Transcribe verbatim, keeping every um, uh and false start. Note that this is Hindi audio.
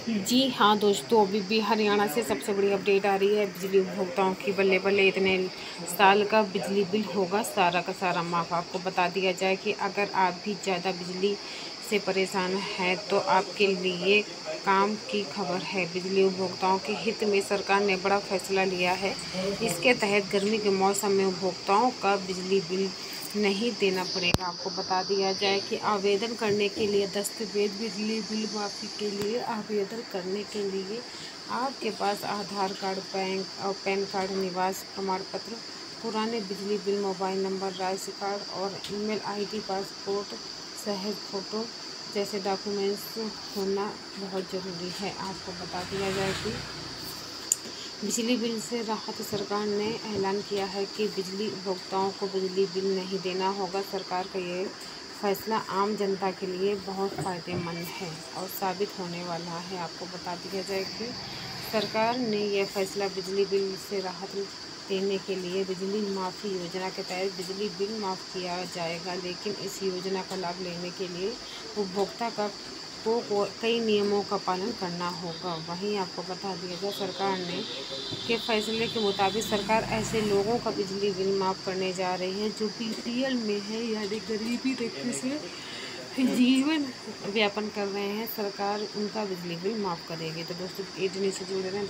जी हाँ दोस्तों, अभी भी हरियाणा से सबसे बड़ी अपडेट आ रही है बिजली उपभोक्ताओं की। बल्ले बल्ले इतने साल का बिजली बिल होगा सारा का सारा माफ़। आपको बता दिया जाए कि अगर आप भी ज़्यादा बिजली से परेशान हैं तो आपके लिए काम की खबर है। बिजली उपभोक्ताओं के हित में सरकार ने बड़ा फैसला लिया है। इसके तहत गर्मी के मौसम में उपभोक्ताओं का बिजली बिल नहीं देना पड़ेगा। आपको बता दिया जाए कि आवेदन करने के लिए दस्तावेज बिजली बिल माफ़ी के लिए आवेदन करने के लिए आपके पास आधार कार्ड, बैंक और पैन कार्ड, निवास प्रमाण पत्र, पुराने बिजली bill, mobile number, ration card और ईमेल आईडी, पासपोर्ट सहित फ़ोटो जैसे डॉक्यूमेंट्स होना बहुत ज़रूरी है। आपको बता दिया जाए कि बिजली बिल से राहत सरकार ने ऐलान किया है कि बिजली उपभोक्ताओं को बिजली बिल नहीं देना होगा। सरकार का ये फैसला आम जनता के लिए बहुत फ़ायदेमंद है और साबित होने वाला है। आपको बता दिया जाए कि सरकार ने यह फैसला बिजली बिल से राहत देने के लिए बिजली माफ़ी योजना के तहत बिजली बिल माफ़ किया जाएगा। लेकिन इस योजना का लाभ लेने के लिए उपभोक्ता का को कई नियमों का पालन करना होगा। वहीं आपको बता दिया जाए सरकार ने के फैसले के मुताबिक सरकार ऐसे लोगों का बिजली बिल माफ़ करने जा रही है जो बीपीएल में है, यानी गरीबी रेखा से जीवन व्यापन कर रहे हैं। सरकार उनका बिजली बिल माफ़ करेगी। तो दोस्तों, ये न्यूज़ से जुड़े रहें।